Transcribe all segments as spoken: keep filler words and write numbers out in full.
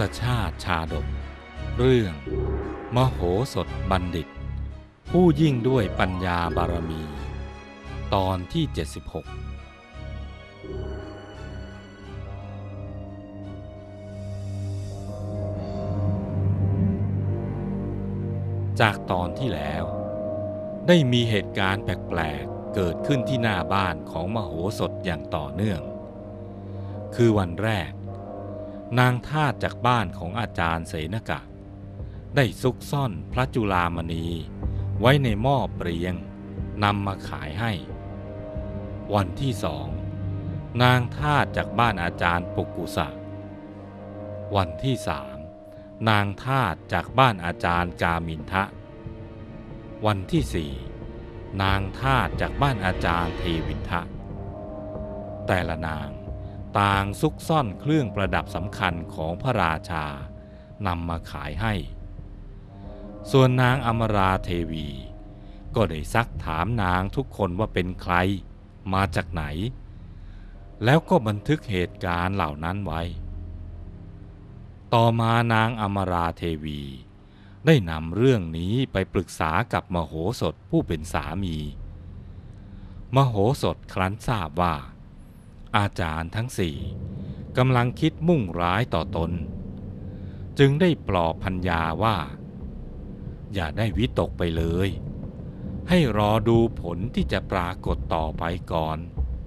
ชาติชาดกเรื่องมโหสถบัณฑิตผู้ยิ่งด้วยปัญญาบารมีตอนที่เจ็ดสิบหกจากตอนที่แล้วได้มีเหตุการณ์แปลกๆเกิดขึ้นที่หน้าบ้านของมโหสถอย่างต่อเนื่องคือวันแรกนางทาสจากบ้านของอาจารย์เสนกะได้ซุกซ่อนพระจุฬามณีไว้ในหม้อเปรียงนำมาขายให้วันที่สองนางทาสจากบ้านอาจารย์ปุกุสะวันที่สามนางทาสจากบ้านอาจารย์กามินทะวันที่สี่นางทาสจากบ้านอาจารย์เทวินทะแต่ละนางต่างซุกซ่อนเครื่องประดับสำคัญของพระราชานำมาขายให้ส่วนนางอมราเทวีก็ได้ซักถามนางทุกคนว่าเป็นใครมาจากไหนแล้วก็บันทึกเหตุการณ์เหล่านั้นไว้ต่อมานางอมราเทวีได้นำเรื่องนี้ไปปรึกษากับมโหสถผู้เป็นสามีมโหสถครั้นทราบว่าอาจารย์ทั้งสี่กำลังคิดมุ่งร้ายต่อตนจึงได้ปลอบพัญญาว่าอย่าได้วิตกไปเลยให้รอดูผลที่จะปรากฏต่อไปก่อน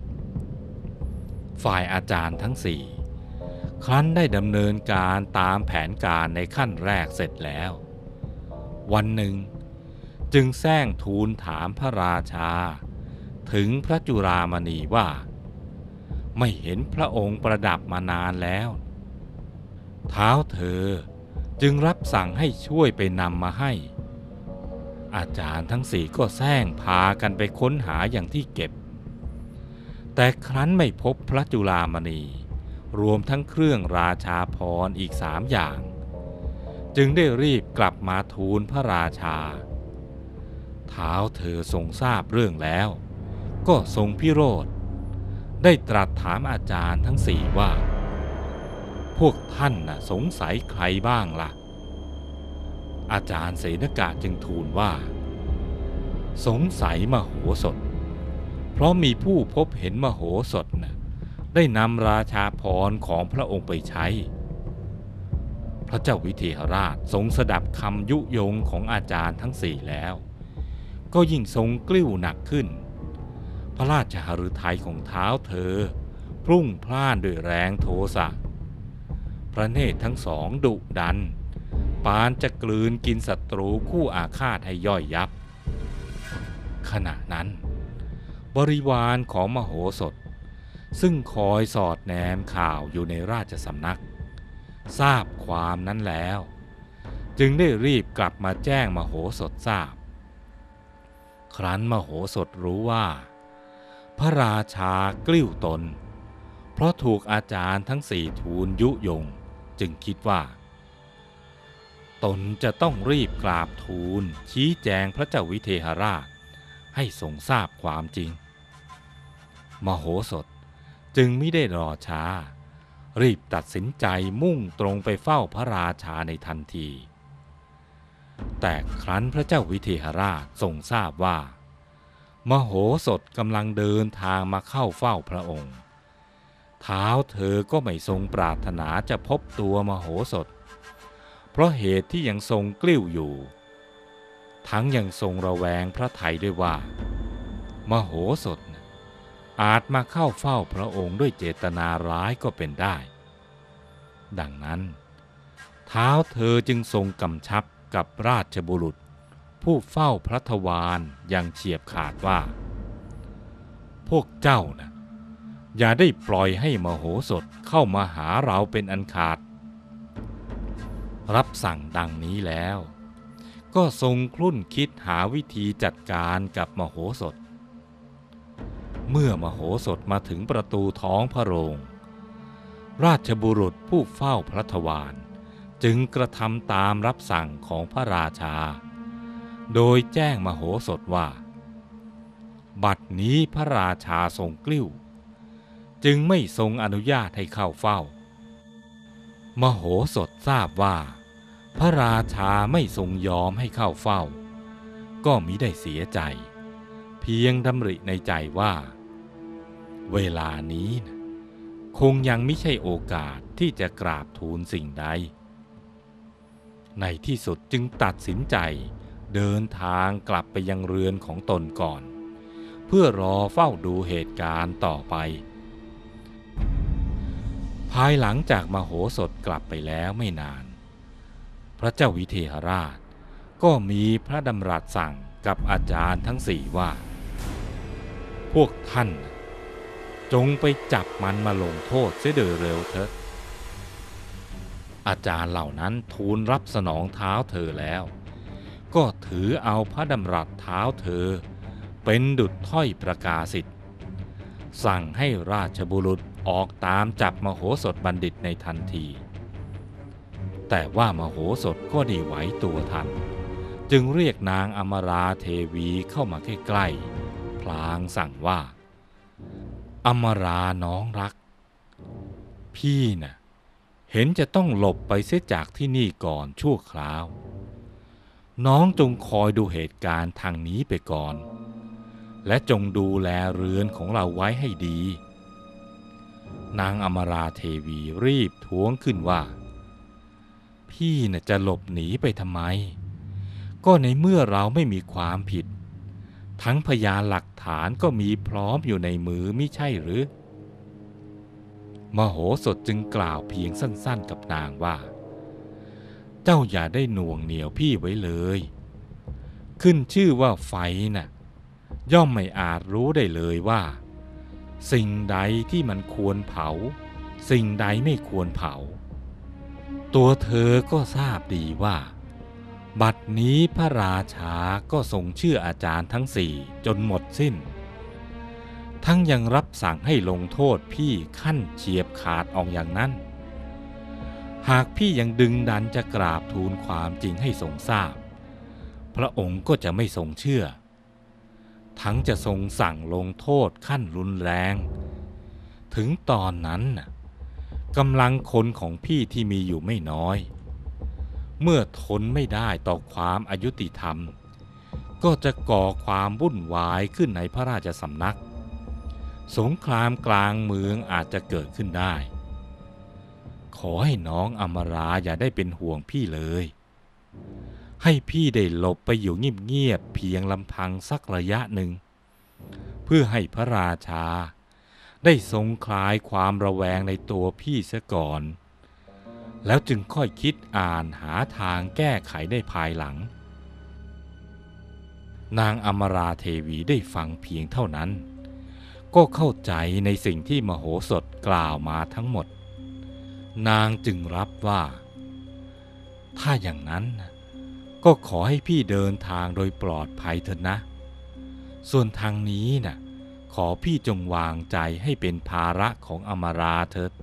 ฝ่ายอาจารย์ทั้งสี่ครั้นได้ดำเนินการตามแผนการในขั้นแรกเสร็จแล้ววันหนึ่งจึงแซงทูลถามพระราชาถึงพระจุฬามณีว่าไม่เห็นพระองค์ประดับมานานแล้วเท้าเธอจึงรับสั่งให้ช่วยไปนำมาให้อาจารย์ทั้งสี่ก็แซงพากันไปค้นหาอย่างที่เก็บแต่ครั้นไม่พบพระจุฬามณีรวมทั้งเครื่องราชาภรณ์อีกสามอย่างจึงได้รีบกลับมาทูลพระราชาเท้าเธอทรงทราบเรื่องแล้วก็ทรงพิโรธได้ตรัสถามอาจารย์ทั้งสี่ว่าพวกท่านน่ะสงสัยใครบ้างล่ะอาจารย์เสนกะจึงทูลว่าสงสัยมโหสถเพราะมีผู้พบเห็นมโหสถน่ะได้นำราชาภรณ์ของพระองค์ไปใช้พระเจ้าวิเทหราชทรงสดับคำยุยงของอาจารย์ทั้งสี่แล้วก็ยิ่งทรงกลิ้วหนักขึ้นพระราชหฤทัยของเท้าเธอพรุ่งพล่านด้วยแรงโทสะพระเนตรทั้งสองดุดันปานจะกลืนกินศัตรูคู่อาฆาตให้ย่อยยับขณะนั้นบริวารของมโหสถซึ่งคอยสอดแนมข่าวอยู่ในราชสำนักทราบความนั้นแล้วจึงได้รีบกลับมาแจ้งมโหสถทราบครั้นมโหสถรู้ว่าพระราชากลิ้วตนเพราะถูกอาจารย์ทั้งสี่ทูลยุยงจึงคิดว่าตนจะต้องรีบกราบทูลชี้แจงพระเจ้าวิเทหราชให้ทรงทราบความจริงมโหสถจึงไม่ได้รอช้ารีบตัดสินใจมุ่งตรงไปเฝ้าพระราชาในทันทีแต่ครั้นพระเจ้าวิเทหราชทรงทราบว่ามโหสถกำลังเดินทางมาเข้าเฝ้าพระองค์เท้าเธอก็ไม่ทรงปรารถนาจะพบตัวมโหสถเพราะเหตุที่ยังทรงกลิ้วอยู่ทั้งยังทรงระแวงพระทัยด้วยว่ามโหสถอาจมาเข้าเฝ้าพระองค์ด้วยเจตนาร้ายก็เป็นได้ดังนั้นเท้าเธอจึงทรงกำชับกับราชบุรุษผู้เฝ้าพระทวารอย่างเฉียบขาดว่าพวกเจ้านะอย่าได้ปล่อยให้มโหสถเข้ามาหาเราเป็นอันขาดรับสั่งดังนี้แล้วก็ทรงคลุ่นคิดหาวิธีจัดการกับมโหสถเมื่อมโหสถมาถึงประตูท้องพระโรงราชบุรุษผู้เฝ้าพระทวารจึงกระทำตามรับสั่งของพระราชาโดยแจ้งมโหสถว่าบัดนี้พระราชาทรงกลิ้วจึงไม่ทรงอนุญาตให้เข้าเฝ้ามโหสถทราบว่าพระราชาไม่ทรงยอมให้เข้าเฝ้าก็มิได้เสียใจเพียงดำริในใจว่าเวลานี้นะคงยังไม่ใช่โอกาสที่จะกราบทูลสิ่งใดในที่สุดจึงตัดสินใจเดินทางกลับไปยังเรือนของตนก่อนเพื่อรอเฝ้าดูเหตุการณ์ต่อไปภายหลังจากมโหสถกลับไปแล้วไม่นานพระเจ้าวิเทหราชก็มีพระดำรัสสั่งกับอาจารย์ทั้งสี่ว่าพวกท่านจงไปจับมันมาลงโทษเสียโดยเร็วเถิดอาจารย์เหล่านั้นทูลรับสนองเท้าเธอแล้วก็ถือเอาพระดำรัสเท้าเธอเป็นดุจถ้อยประกาศิตสั่งให้ราชบุรุษออกตามจับมโหสถบัณฑิตในทันทีแต่ว่ามโหสถก็ได้ไหวตัวทันจึงเรียกนางอมราเทวีเข้ามาใกล้ๆพลางสั่งว่าอมราน้องรักพี่น่ะเห็นจะต้องหลบไปเสียจากที่นี่ก่อนชั่วคราวน้องจงคอยดูเหตุการณ์ทางนี้ไปก่อนและจงดูแลเรือนของเราไว้ให้ดีนางอมราเทวีรีบท้วงขึ้นว่าพี่น่ะจะหลบหนีไปทำไมก็ในเมื่อเราไม่มีความผิดทั้งพยานหลักฐานก็มีพร้อมอยู่ในมือมิใช่หรือมโหสถจึงกล่าวเพียงสั้นๆกับนางว่าเจ้าอย่าได้หน่วงเหนี่ยวพี่ไว้เลยขึ้นชื่อว่าไฟน่ะย่อมไม่อาจรู้ได้เลยว่าสิ่งใดที่มันควรเผาสิ่งใดไม่ควรเผาตัวเธอก็ทราบดีว่าบัดนี้พระราชาก็ทรงเชื่ออาจารย์ทั้งสี่จนหมดสิ้นทั้งยังรับสั่งให้ลงโทษพี่ขั้นเฉียบขาดออกอย่างนั้นหากพี่ยังดึงดันจะกราบทูลความจริงให้ทรงทราบพระองค์ก็จะไม่ทรงเชื่อทั้งจะทรงสั่งลงโทษขั้นรุนแรงถึงตอนนั้นกำลังคนของพี่ที่มีอยู่ไม่น้อยเมื่อทนไม่ได้ต่อความอายุติธรรมก็จะก่อความวุ่นวายขึ้นในพระราชสำนักสงครามกลางเมืองอาจจะเกิดขึ้นได้ขอให้น้องอมราอย่าได้เป็นห่วงพี่เลยให้พี่ได้หลบไปอยู่เงียบๆเพียงลำพังสักระยะหนึ่งเพื่อให้พระราชาได้ทรงคลายความระแวงในตัวพี่เสียก่อนแล้วจึงค่อยคิดอ่านหาทางแก้ไขได้ภายหลังนางอมราเทวีได้ฟังเพียงเท่านั้นก็เข้าใจในสิ่งที่มโหสถกล่าวมาทั้งหมดนางจึงรับว่าถ้าอย่างนั้นก็ขอให้พี่เดินทางโดยปลอดภัยเถิดนะส่วนทางนี้น่ะขอพี่จงวางใจให้เป็นภาระของอมราเถิด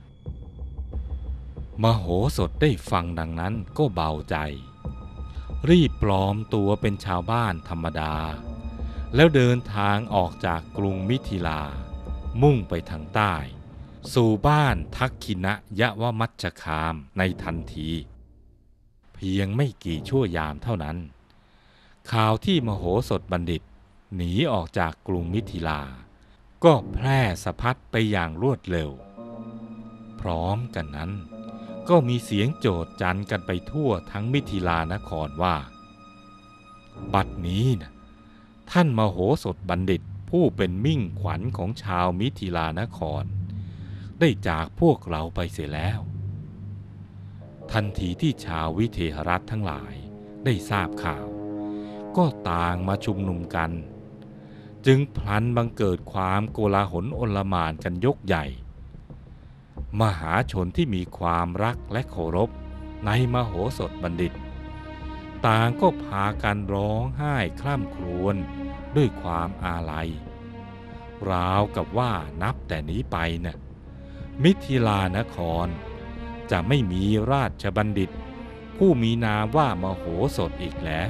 มโหสถได้ฟังดังนั้นก็เบาใจรีบปลอมตัวเป็นชาวบ้านธรรมดาแล้วเดินทางออกจากกรุงมิถิลามุ่งไปทางใต้สู่บ้านทักขินะยวมัชฌคามในทันทีเพียงไม่กี่ชั่วยามเท่านั้นข่าวที่มโหสถบัณฑิตหนีออกจากกรุงมิถิลาก็แพร่สะพัดไปอย่างรวดเร็วพร้อมกันนั้นก็มีเสียงโจษจันกันไปทั่วทั้งมิถิลานครว่าบัดนี้นะท่านมโหสถบัณฑิตผู้เป็นมิ่งขวัญของชาวมิถิลานครได้จากพวกเราไปเสียแล้วทันทีที่ชาววิเทหรัฐทั้งหลายได้ทราบข่าวก็ต่างมาชุมนุมกันจึงพลันบังเกิดความโกลาหลโอลหม่านกันยกใหญ่มหาชนที่มีความรักและเคารพในมโหสถบัณฑิตต่างก็พากันร้องไห้คร่ำครวญด้วยความอาลัยราวกับว่านับแต่นี้ไปน่ะมิถิลานครจะไม่มีราชบัณฑิตผู้มีนามว่ามโหสถอีกแล้ว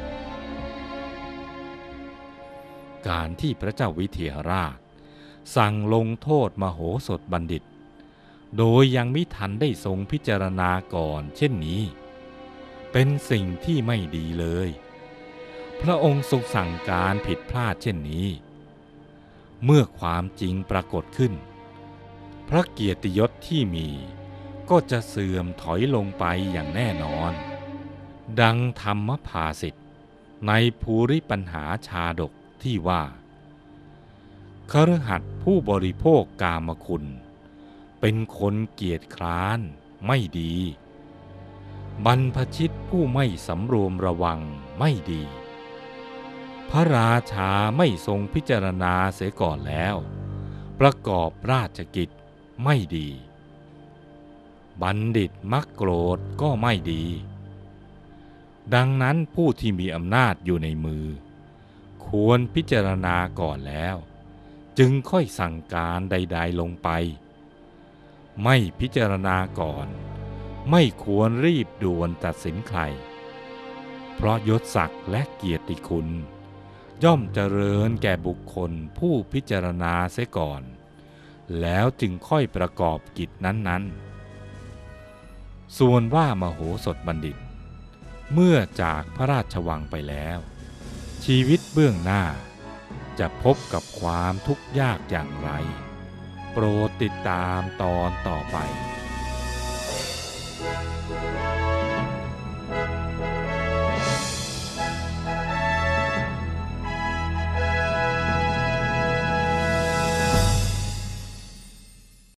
การที่พระเจ้าวิเทหราชสั่งลงโทษมโหสถบัณฑิตโดยยังมิทันได้ทรงพิจารณาก่อนเช่นนี้เป็นสิ่งที่ไม่ดีเลยพระองค์ทรงสั่งการผิดพลาดเช่นนี้เมื่อความจริงปรากฏขึ้นพระเกียรติยศที่มีก็จะเสื่อมถอยลงไปอย่างแน่นอนดังธรรมภาษิตในภูริปัญหาชาดกที่ว่าคฤหัสถ์ผู้บริโภคกามคุณเป็นคนเกียจคร้านไม่ดีบรรพชิตผู้ไม่สำรวมระวังไม่ดีพระราชาไม่ทรงพิจารณาเสียก่อนแล้วประกอบราชกิจไม่ดีบัณฑิตมักโกรธก็ไม่ดีดังนั้นผู้ที่มีอำนาจอยู่ในมือควรพิจารณาก่อนแล้วจึงค่อยสั่งการใดๆลงไปไม่พิจารณาก่อนไม่ควรรีบด่วนตัดสินใครเพราะยศศักดิ์และเกียรติคุณย่อมเจริญแก่บุคคลผู้พิจารณาเสียก่อนแล้วจึงค่อยประกอบกิจนั้นๆส่วนว่ามโหสถบัณฑิตเมื่อจากพระราชวังไปแล้วชีวิตเบื้องหน้าจะพบกับความทุกข์ยากอย่างไรโปรดติดตามตอนต่อไป